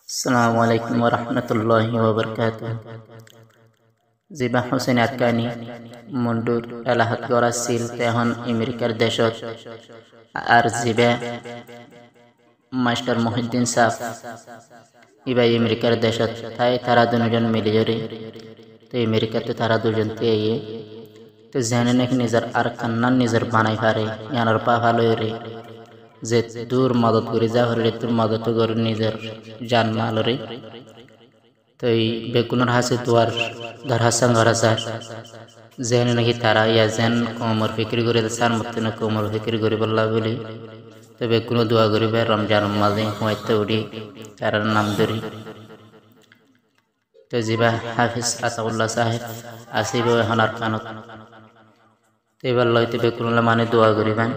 আসসালামু আলাইকুম ওয়া রাহমাতুল্লাহি ওয়া বারাকাতুহু। জিবা হোসেন আতকানি মন্ডুর এলাহাত গড়াছিল তেহন আমেরিকার দেশত আর জিবা মাস্টার মহিউদ্দিন সাহ ইবাই আমেরিকার দেশত তাই তারা দুজন মিলি জরে তো আমেরিকাতে তারা দুজন তে তো জানে নাকি নিজের আর কান্নান নিজের বানাই পারে ইয়ানোর পা ভালো রে যে দূর মদত করে যা হরে তোর মদত করে নিজের জান মালরে তো এই বেগুনের হাসে দুয়ার ধর হাসান ঘরাসার যেন নাকি তারা ইয়া যেন কোমর ফিক্রি করে সার মতো না কোমর ফিক্রি করে বললা বলি তো বেগুনো দোয়া করিবে রমজান মাঝে হয়তো উড়ি তার নাম ধরি তো জিবা হাফিজ আসাউল্লাহ সাহেব আসিব এখন আর কানত এবার লইতে বেগুনলা মানে দোয়া করিবেন।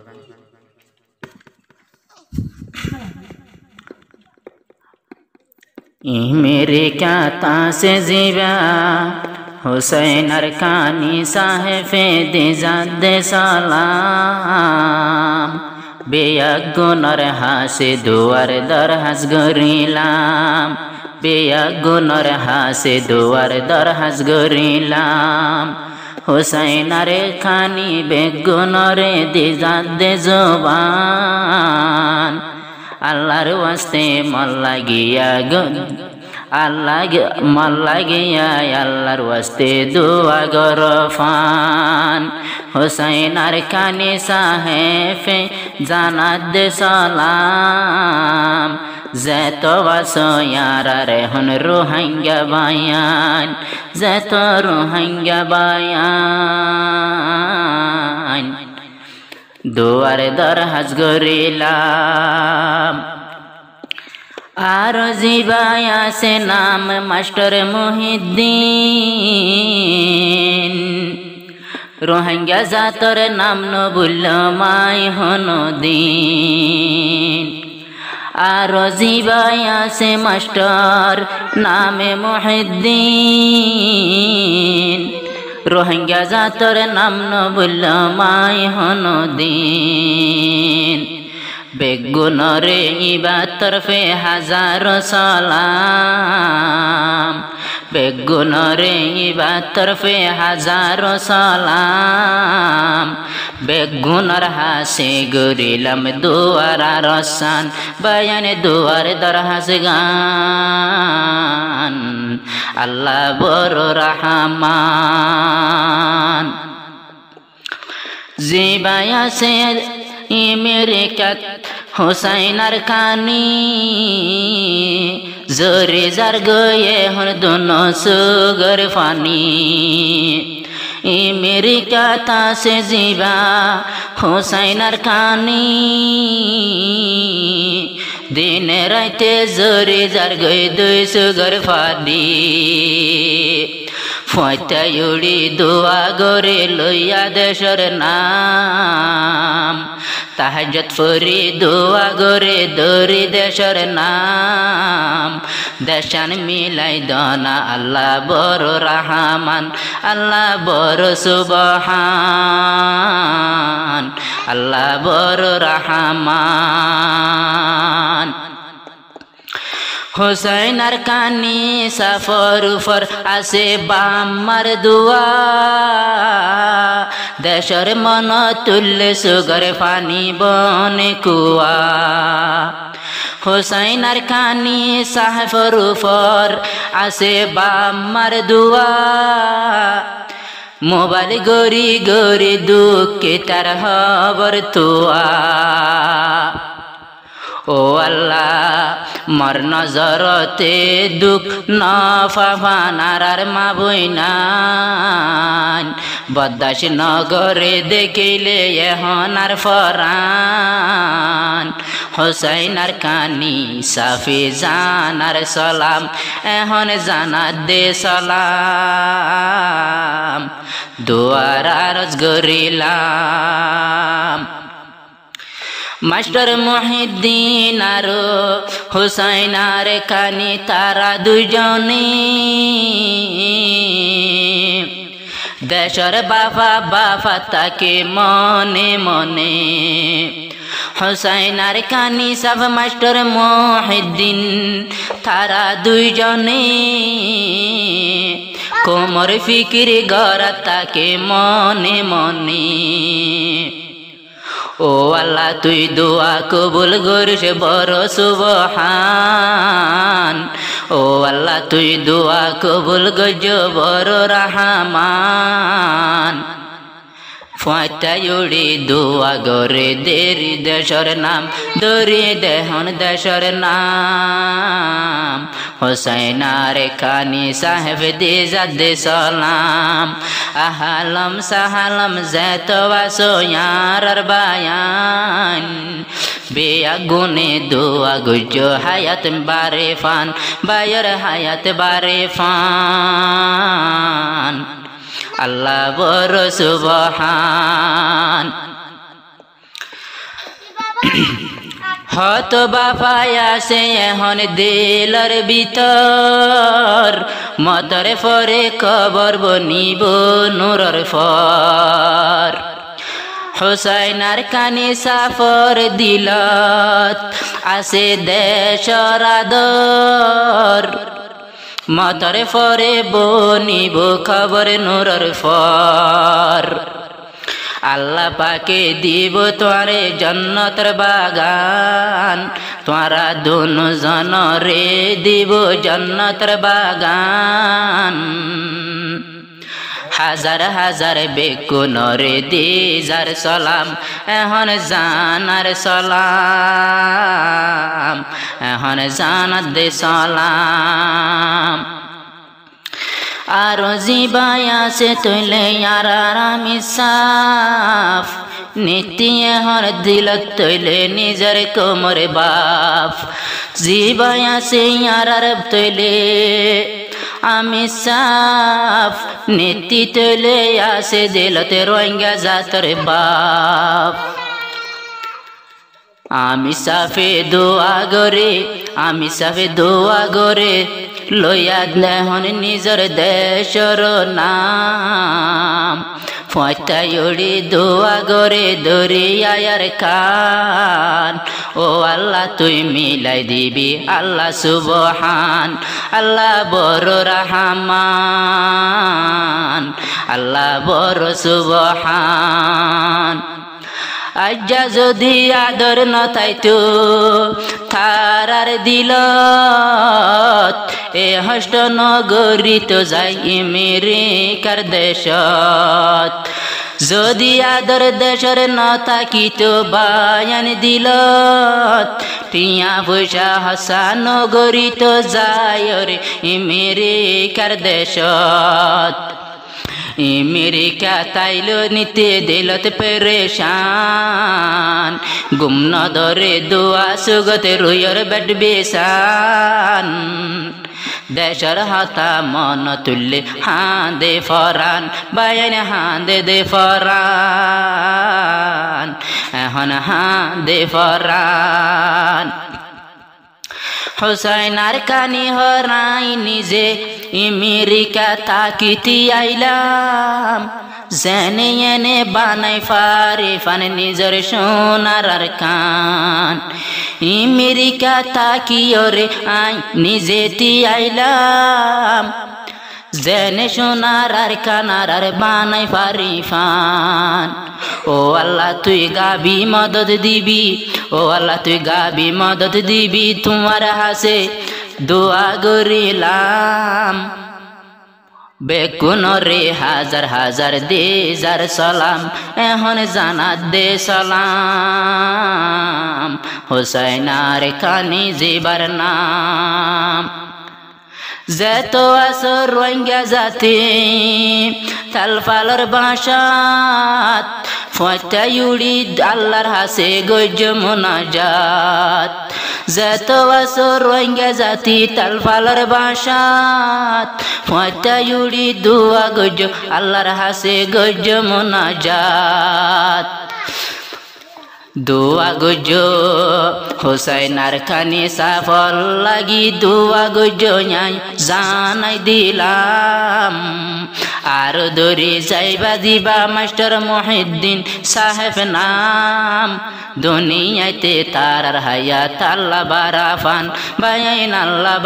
अमेरिका से जिबा हुसैन अरकानी साहेब दिजाद सलाम बेयागुनर हासे दुआर दर हास गरिलाम बेयागुनर हासे दुआर दर हास गरिलाम हुसैन अरकानी बेगुनरे दिजाद जुबान আল্লাহর ওয়াস্তে মন লাগিয়া আল্লাহর ওয়াস্তে দোয়া গরফান হুসাইন আরকানি সাহেব জানাত দে সালাম যেত বাসো ইয়ারা রেহন রোহিঙ্গা বায়ান যেত রোহিঙ্গা বায়ান দুয়ার দর হাজ গরিলাম আর জিবাই আছে নাম মাস্টার মহিউদ্দিন রোহিঙ্গা জাতর নাম নবুল মাই হনদিন আর জিবাই আছে মাস্টার নামে মহিউদ্দিন রোহিঙ্গা জাতর নাম নবুল মাই হনদিন বেগুনরে ইবা তরফে হাজার সালাম বেগুনরে ইবা তরফে হাজার সালাম বেগুনর হাসে গরিলাম দুয়ার রসান বয়ান দুয়ার দর হাস গান আল্লাহ বড় রহমান জিবাই আছে আমেরিকাত হুসাইন আরকানি জোরে জার গয়ে হন দোনো সুগর ফানি আমেরিকাত আছে জিবা হুসাইন আরকানি দিন রাইতে জোরে জার গয়ে দুই সুগর ফানি ফয়তায়ুড়ি দোয়া গরে লইয়া দেশর নাম তাহাজ্জুদ ফরি দোয়া গরে দরি দেশর নাম দেশান মিলাই দনা আল্লাহ বড় রহমান আল্লাহ বড় সুবহান আল্লাহ বড় রহমান হুসাইন আরকানি সফর ফর আসে বামার দুয়া দেশর মন তুল্লে সুগর ফানি বনে কুয়া হুসাইন আরকানি সফর ফর আসে বামার দুয়া মোবাইল গরি গরি দুঃখে তার খবর তোয়া ও আল্লাহ মর নজরতে দুঃখ নফানার মা বইনান বদাস নগরে দেখিলে এহনার ফরান হুসাইন আরকানি সাফি জানার সালাম এখন জানাত দে সালাম দুয়ার আরজ গরিলাম মাস্টার মহিউদ্দিন আর হুসাইন আরকানি তারা দুজনে দেশর বাবা বাবা তাকে মনে মনে হুসাইন আর কানি সাব মাস্টার মুহিদ্দিন তারা দুইজনে কোমর ফিকির গড়া তাকে মনে মনে ও আল্লাহ তুই দোয়া কবুল করিস বড় সুবহান ও আল্লাহ তুই দোয়া কবুল গজ বড় রহমান ফাটায়ুড়ি দোয়া গরে দেরি দেশর নাম দরি দেহন দেশর নাম হুসাইন আর কানি সাহেব দে জাদে সালাম আহালম সাহালম যেতো বাসো ইয়ার বায়ান বেআগুনে দোয়া গুজো হায়াত বারে ফান বায়র হায়াত বারে ফান আল্লাহ বড় সুবহান হত বাফায়া সে এখন দিলর ভিতর মতরে ফরে কবর বনিব নূরর ফর হুসাইন আর কানি সাফর দিলত আসে দেশর আদর মতরে ফরে বনিব খবর নূরর ফর আল্লাহ পাকে দিব তোরে জন্নতর বাগান তোরা দোনো জনরে দিব জন্নতর বাগান হাজার হাজার বেকুনরে দিজার সালাম এখন জানার সালাম এখন জানাত দে সালাম আর জিবায়া সে তৈলে আর আমি সাফ নীতি হর দিলত তৈলে নিজের কোমর বাপ জিবায়া সে আর তৈলে আমি সাফ নীতি তৈলে আসে দিলতে রোহিঙ্গা জাতর বাপ আমি সাফে দোয়া গরে আমি সাফে দোয়া গরে লইয়া দেহন নিজর দেশর নাম ফাটায়ুড়ি দোয়া গরে দরিয়ার কান ও আল্লাহ তুই মিলাই দিবি আল্লাহ সুবহান আল্লাহ বড় রহমান আল্লাহ বড় সুবহান আজ্জা যদি আদর নথাইতো থারার দিলত এ হষ্ট নগরী তো যাই আমেরিকার দেশত যদি আদর দেশর নথাকিত বায়ান দিলত টিয়া পয়সা হসা নগরী তো যায় রে আমেরিকার দেশত আমেরিকা তাইলো নিতে দিলত পেরেশান গুম নদরে দোয়া সুগতে রুয়র বেড বেশান দেশর হাতা মন তুললে হাঁদে ফরান বায়ান হাঁদে দে ফরান এখন হাঁদে ফরান হুসাইন আর কানি হরাই নিজে আমেরিকা তাকিতি আইলাম জেনে এনে বানাই ফারে ফান নিজের সোনার কান আমেরিকা তাকিয়রে আই নিজে তি আইলাম জেনে সোনার আর কানার আর বানাই ফারি ফান ও আল্লাহ তুই গাবি মদদ দিবি ও আল্লাহ তুই গাবি মদদ দিবি তোমার হাসে দোয়া গরিলাম বেকুনরে হাজার হাজার দেজার সালাম এখন জানাত দে সালাম হুসাইন আর কানি জিবার নাম যেতো আসর রোহিঙ্গা জাতি তালফালর বাসাত ফাটায়ুড়ি আল্লাহর হাসে গজ মোনাজাত যেতো আসর রোহিঙ্গা জাতি তালফালর বাসাত ফাটায়ুড়ি দোয়া গজ আল্লাহর হাসে গজ মোনাজাত দোয়া গজো হোসাইনার খানি সাফল লাগি দোয়া গজো নাই জানাই দিলাম আর দরি যাইবা দিবা মাস্টার মহিউদ্দিন সাহেব নাম দুনিয়াতে তার হায়াত আল্লাহ বারাফান বায়াইন আল্লাহ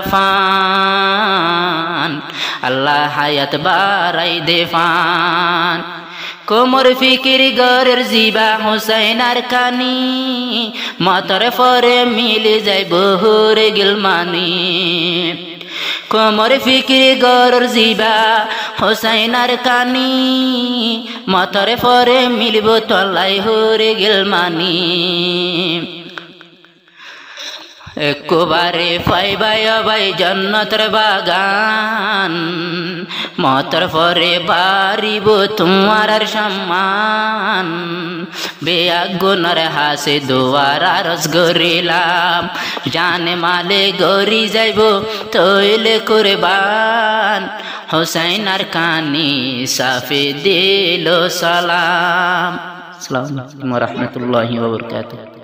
বারাফান আল্লাহ হায়াত বারাই দেফান কোমর ফিকির গরের জিবা হোসাইনার কানি মতর ফরে মিলে যাই বহুরে গিলমানি কোমর ফিকির গরের জিবা হোসাইনার কানি মতর ফরে মিলব তলাই হরে গিলমানি একবারে পাইবাই ভাই জন্নতর বাগান মতর পরে বাড়িব তোমার সম্মান বেআগুনর হাসে দোয়ার আরজ গরিলাম জানে মালে গরি যাইব তৈলে কুরবান হোসাইনার কানি সাফে দিল সালাম। আসসালামু আলাইকুম ওয়া রাহমাতুল্লাহি ওয়া বারাকাতুহু।